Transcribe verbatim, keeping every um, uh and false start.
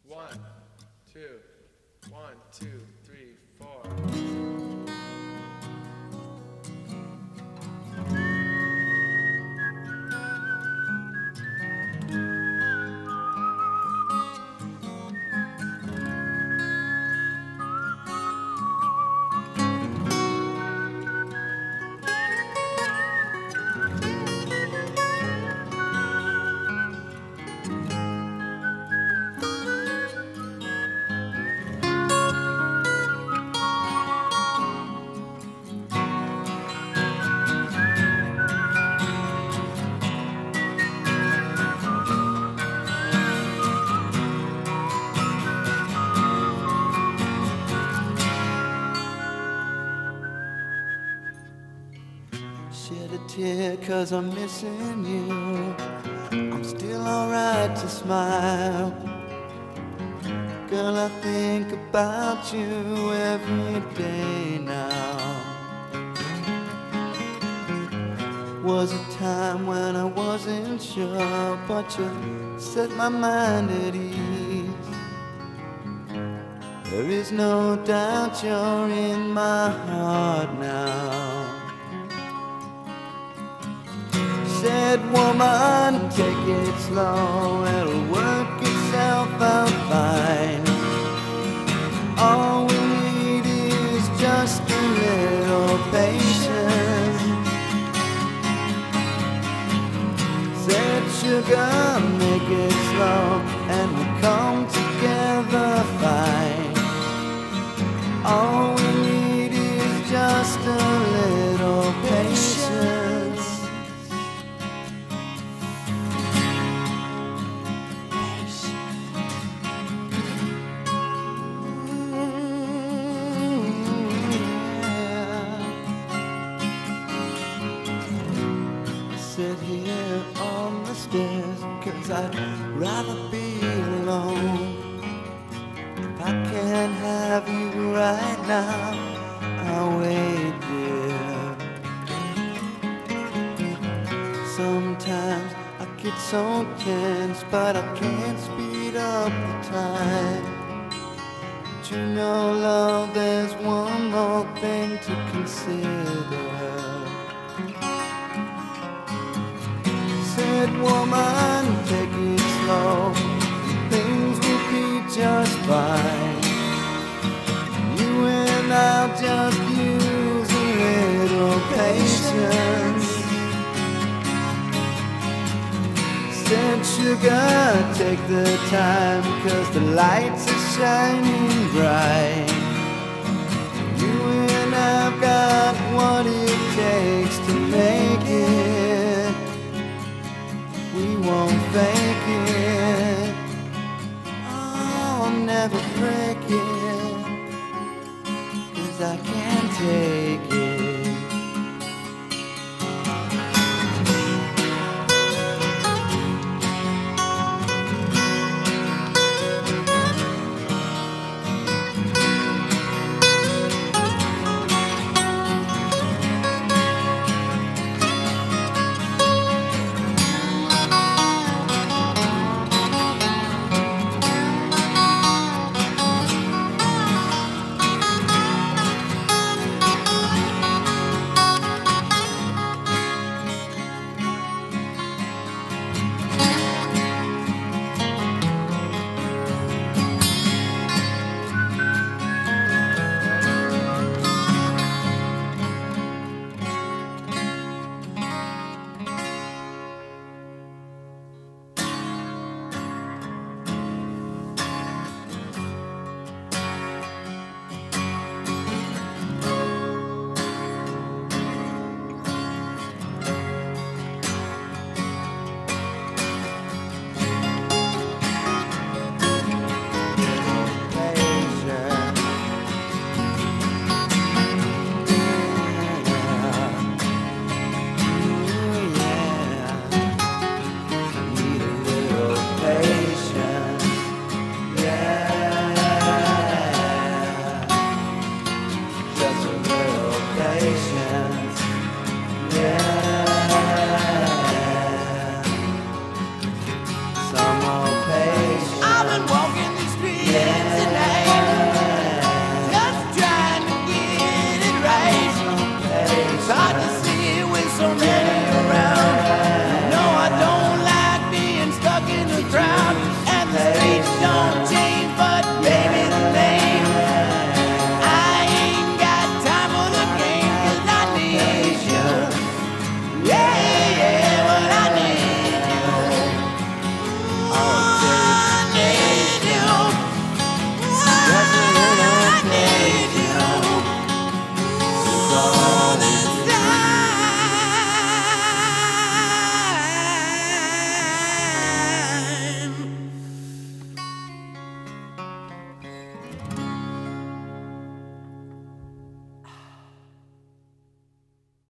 One, two, one, two, three, four. Shed a tear cause I'm missing you. I'm still alright to smile. Girl, I think about you every day now. Was a time when I wasn't sure, but you set my mind at ease. There is no doubt you're in my heart now. Said, woman, take it slow, it'll work itself out fine. All we need is just a little patience. Said, sugar, make it slow and we'll come together fine. All we need is just a little patience. Sit here on the stairs, cause I'd rather be alone. If I can't have you right now, I'll wait, dear. Sometimes I get so tense, but I can't speed up the time. But you know, love, there's one more thing to consider. Said, woman, take it slow, things will be just fine. You and I'll just use a little patience. Said, sugar, take the time, cause the lights are shining bright. You and I've got what it takes to make it. We won't fake it, I'll never break it.